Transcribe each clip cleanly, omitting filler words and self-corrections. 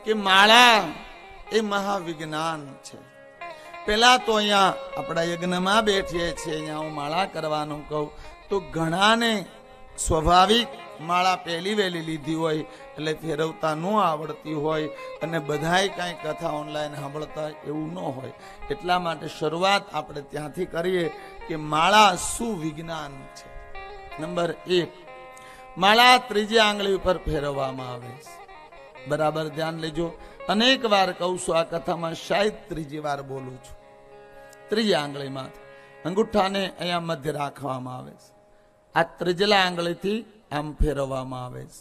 કે માળા એ મહાવિજ્ઞાન છે. પેલા તો અહીંયા આપણા યજ્ઞમાં બેઠીએ છીએ, અહીંયા હું માળા કરવાનું કહું તો ઘણાને સ્વાભાવિક માળા પહેલી વહેલી લીધી હોય એટલે ફેરવતા ન આવડતી હોય અને બધાય કાંઈ કથા ઓનલાઈન સાંભળતા એવું ન હોય. એટલા માટે શરૂઆત આપણે ત્યાંથી કરીએ કે માળા શું વિજ્ઞાન છે. નંબર 1, માળા ત્રીજી આંગળી ઉપર ફેરવવામાં આવે છે. બરાબર ધ્યાન લેજો. અનેક વાર કહું છું, આ કથામાં શાયદ ત્રીજી વાર બોલું છું. ત્રીજી આંગળીમાં અંગૂઠાને અહીંયા મધ્ય રાખવામાં આવે છે. આ ત્રીજલા આંગળીથી આમ ફેરવવામાં આવે છે.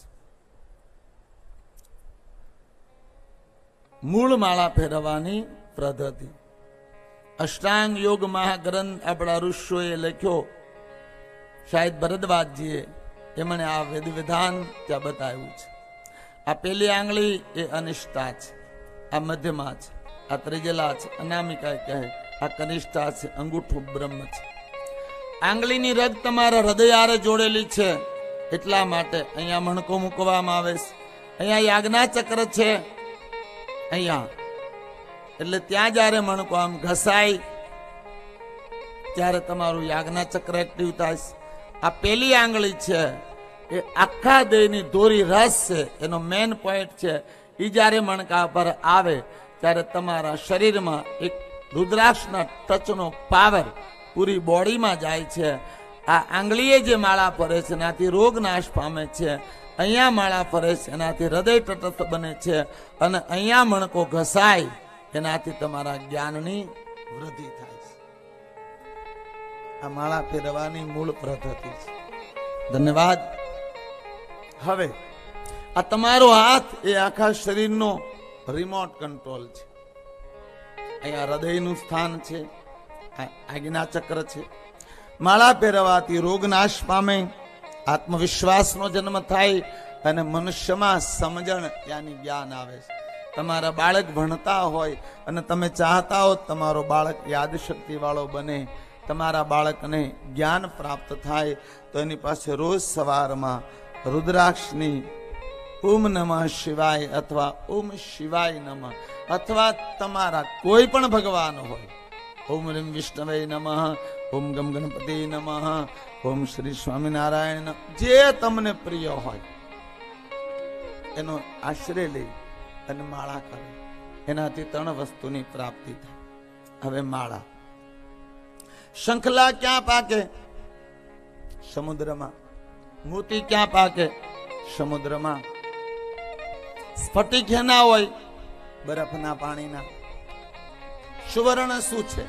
મૂળ માળા ફેરવવાની પદ્ધતિ અષ્ટાંગ યોગ મહાગ્રંથ આપણા ઋષિઓએ લખ્યો, શાયદ ભરદ્વાજજીએ, એમણે આ વેદ વિધાન ત્યાં બતાવ્યું છે. આ પેલી આંગળી એ અનિષ્ઠા છે, આ મધ્યમાં છે, આ ત્રિજલા છે, અનામિકા કહે, આ કનિષ્ઠા છે, અંગૂઠું બ્રહ્મ છે. આંગળીની રગ તમારા હૃદય આરે જોડેલી છે, એટલા માટે અહીંયા મણકો મૂકવામાં આવે છે. અહીંયા યાજ્ઞા ચક્ર છે અહીંયા, એટલે ત્યાં જયારે મણકો આમ ઘસાય ત્યારે તમારું યાજ્ઞા ચક્ર એક્ટિવ થાય છે. આ પેલી આંગળી છે એ આખા દેહની દોરી રસ છે, એનો મેન પોઈન્ટ છે. એ જ્યારે મણકા પર આવે ત્યારે તમારા શરીરમાં એક રુદ્રાક્ષના ટચનો પાવર પૂરી બોડીમાં જાય છે. આ આંગળીએ જે માળા ફરે છે એનાથી રોગ નાશ પામે છે. અહીંયા માળા ફરે છે એનાથી હૃદય તટસ્થ બને છે, અને અહીંયા મણકો ઘસાય એનાથી તમારા જ્ઞાનની વૃદ્ધિ થાય છે. આ માળા ફેરવાની મૂળ પદ્ધતિ છે. ધન્યવાદ. હવે આ તમારો હાથ એ આખા શરીરનો રિમોટ કંટ્રોલ છે. અહીંયા હૃદયનું સ્થાન છે, આજ્ઞા ચક્ર છે. માળા પહેરવાથી રોગ નાશ પામે, આત્મવિશ્વાસનો જન્મ થાય અને મનુષ્યમાં સમજણ યાની જ્ઞાન આવે છે. તમારા બાળક ભણતા હોય અને તમે ચાહતા હો તમારો બાળક યાદશક્તિ વાળો બને, તમારા બાળકને જ્ઞાન પ્રાપ્ત થાય, તો એની પાસે રોજ સવારમાં રુદ્રાક્ષની ઓમ નમઃ શિવાય અથવા ઓમ શિવાય નમઃ, અથવા તમારા કોઈ પણ ભગવાન હોય, ઓમ રીમ વિષ્ણવે નમઃ, ઓમ ગમ ગણપતિ નમઃ, ઓમ શ્રી સ્વામિનારાયણ, જે તમને પ્રિય હોય એનો આશ્રય લઈ અને માળા કરે, એનાથી 3 વસ્તુની પ્રાપ્તિ થાય. હવે માળા. શંખલા ક્યાં પાકે? સમુદ્રમાં. મોતી ક્યાં પાકે? સમુદ્રમાં. સ્ફટિક ના હોય? બરફના પાણીના. સુવર્ણ શું છે?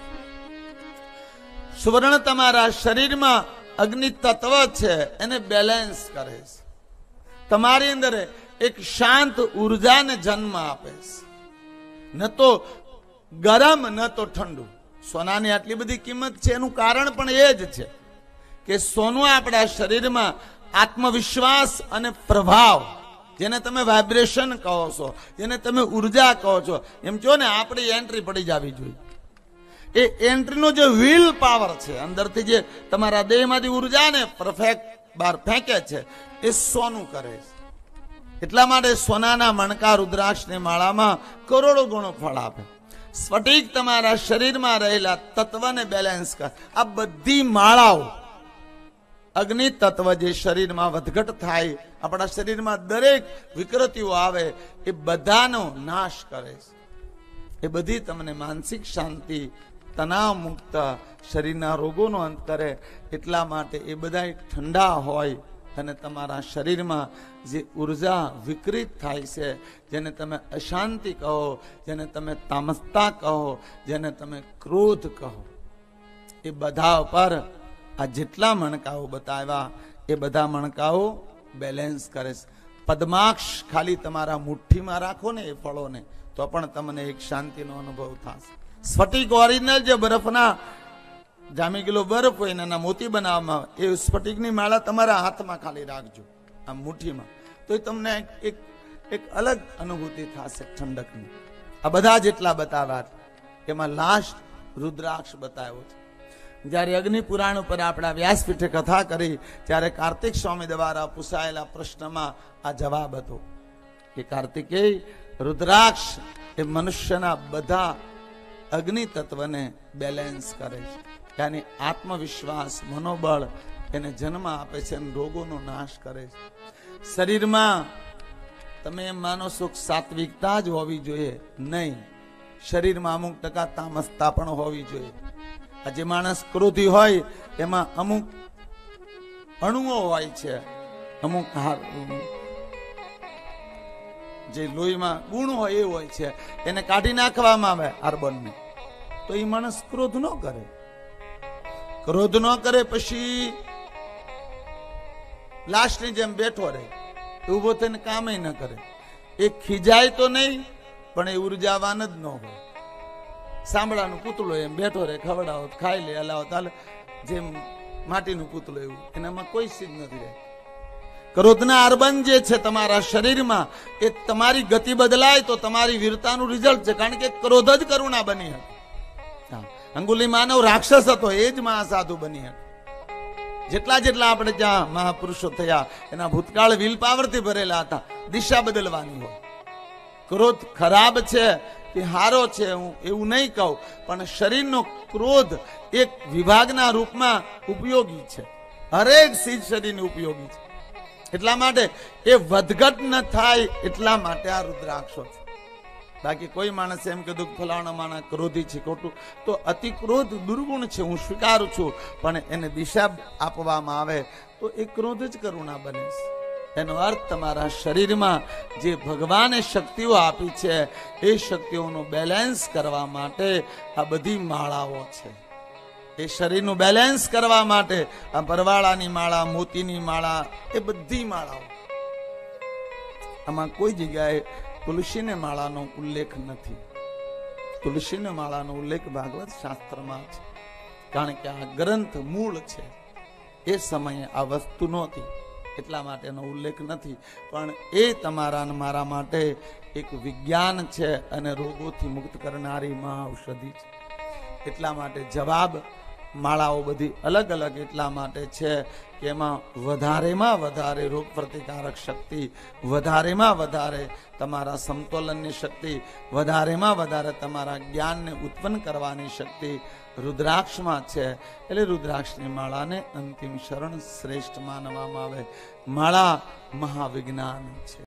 સુવર્ણ તમારા શરીરમાં અગ્નિ તત્વ છે, એને બેલેન્સ કરે છે. તમારી અંદર એક શાંત ઉર્જાને જન્મ આપે છે. ન તો ગરમ ન તો ઠંડુ. સોનાની આટલી બધી કિંમત છે એનું કારણ પણ એ જ છે કે સોનું આપણા શરીરમાં આત્મવિશ્વાસ અને પ્રભાવ, જેને તમે વાઇબ્રેશન કહો છો, જેને તમે ઉર્જા કહો છો, એમ કહો ને, આપણી એન્ટ્રી પડી જવી જોઈએ. એ એન્ટ્રીનો જે વિલ પાવર છે, અંદરથી જે તમારા દેહમાંથી ઉર્જાને પરફેક્ટ બહાર ફેંકે છે, એ સોનું કરે છે. એટલા માટે સોનાના મણકા રુદ્રાક્ષની માળામાં કરોડો ગણો ફળ આપે. સ્ફટિક તમારા શરીરમાં રહેલા તત્વને બેલેન્સ કરે. આ બધી માળાઓ અગ્નિ તત્વ જે શરીરમાં વધઘટ થાય, આપણા શરીરમાં દરેક વિકૃતિઓ આવે, એ બધાનો નાશ કરે છે. એ બધી તમને માનસિક શાંતિ, તણાવ મુક્ત, શરીરના રોગોનો અંત કરે. એટલા માટે એ બધા ઠંડા હોય અને તમારા શરીરમાં જે ઉર્જા વિકૃત થાય છે, જેને તમે અશાંતિ કહો, જેને તમે તામસતા કહો, જેને તમે ક્રોધ કહો, એ બધા ઉપર આ જેટલા મણકાઓ બતાવ્યા એ બધા મણકાઓ બેલેન્સ કરે છે. પદ્માક્ષ ખાલી તમારા મુઠ્ઠીમાં રાખો ને એ ફળોને, તો પણ તમને એક શાંતિનો અનુભવ થશે. સ્ફટિક ઓરિજિનલ જે બરફના જામી ગયેલો બરફ હોય એના મોતી બનાવવામાં આવે, એ સ્ફટિકની માળા તમારા હાથમાં ખાલી રાખજો, આમ મુઠ્ઠીમાં, તો તમને એક અલગ અનુભૂતિ થશે ઠંડકની. આ બધા જેટલા બતાવ્યા એમાં લાસ્ટ રુદ્રાક્ષ બતાવ્યો છે. જ્યારે અગ્નિ પુરાણ ઉપર આપણા વ્યાસપીઠે કથા કરી ત્યારે કાર્તિક સ્વામી દ્વારા પૂછાયેલા પ્રશ્નમાં આ જવાબ હતો કે કાર્તિકેય, રુદ્રાક્ષ એ મનુષ્યના બધા અગ્નિ તત્વને બેલેન્સ કરે છે, યાની આત્મવિશ્વાસ, મનોબળ એને જન્મ આપે છે અને રોગોનો નાશ કરે છે. શરીરમાં તમે એમ માનો છો સાત્વિકતા જ હોવી જોઈએ, નહીં. શરીરમાં અમુક ટકા તામસતા પણ હોવી જોઈએ. આ જે માણસ ક્રોધી હોય એમાં અમુક અણુઓ હોય છે, અમુક જે લોહીમાં ગુણ હોય એ હોય છે, એને કાઢી નાખવામાં આવે કાર્બનને, તો એ માણસ ક્રોધ ન કરે. ક્રોધ ન કરે પછી લાશની જેમ બેઠો રહે, ઉભો થઈને કામ ન કરે. એ ખીજાય તો નહીં, પણ એ ઉર્જાવાન જ ન હોય. સાંભળાનું પૂતળું એમ બેઠો રહે, ખવડાવો ખાઈ લે, હલાવો તાલે, જેમ માટીનું પૂતળું એવું, એનામાં કોઈ સીધ નથી રહે. ક્રોધના અર્બન જે છે તમારા શરીરમાં, એ તમારી ગતિ બદલાય તો તમારી વીરતાનું રિઝલ્ટ છે, કારણ કે ક્રોધ જ કરુણા બની હતી. અંગુલી માનવ રાક્ષસ હતો, એ જ મહાસાધુ બની હતી. જેટલા જેટલા આપણે ત્યાં મહાપુરુષો થયા એના ભૂતકાળ વિલ પાવરથી ભરેલા હતા. દિશા બદલવાની હોય. ક્રોધ ખરાબ છે કે હારો છે હું એવું નહીં કહું, પણ શરીરનો ક્રોધ એક વિભાગના રૂપમાં ઉપયોગી છે. હરેક ચીજ શરીરની ઉપયોગી છે. એટલા માટે એ વધઘટ ન થાય એટલા માટે આ રુદ્રાક્ષો છે. બાકી કોઈ માણસે એમ કીધું ફલાણા માણસ ક્રોધી છે, ખોટું. તો અતિ ક્રોધ દુર્ગુણ છે, હું સ્વીકારું છું, પણ એને દિશા આપવામાં આવે તો એ ક્રોધ જ કરુણા બને છે. એનો અર્થ તમારા શરીરમાં જે ભગવાને શક્તિઓ આપી છે એ શક્તિઓનું બેલેન્સ કરવા માટે આ બધી માળાઓ છે. એ શરીરનું બેલેન્સ કરવા માટે આ પરવાળાની માળા, મોતીની માળા, એ બધી માળાઓ. આમાં કોઈ જગ્યાએ તુલસીને માળાનો ઉલ્લેખ નથી. તુલસીને માળાનો ઉલ્લેખ ભાગવત શાસ્ત્રમાં છે, કારણ કે આ ગ્રંથ મૂળ છે. એ સમયે આ વસ્તુ નહોતી, એટલા માટે એનો ઉલ્લેખ નથી. પણ એ તમારા મારા માટે એક વિજ્ઞાન છે અને રોગોથી મુક્ત કરનારી મહાઔષધિ છે. એટલા માટે જવાબ માળાઓ બધી અલગ અલગ એટલા માટે છે કે એમાં વધારેમાં વધારે રોગ પ્રતિકારક શક્તિ, વધારેમાં વધારે તમારા સમતોલનની શક્તિ, વધારેમાં વધારે તમારા જ્ઞાનને ઉત્પન્ન કરવાની શક્તિ રુદ્રાક્ષમાં છે. એટલે રુદ્રાક્ષની માળાને અંતિમ શરણ શ્રેષ્ઠ માનવામાં આવે. માળા મહાવિજ્ઞાન છે.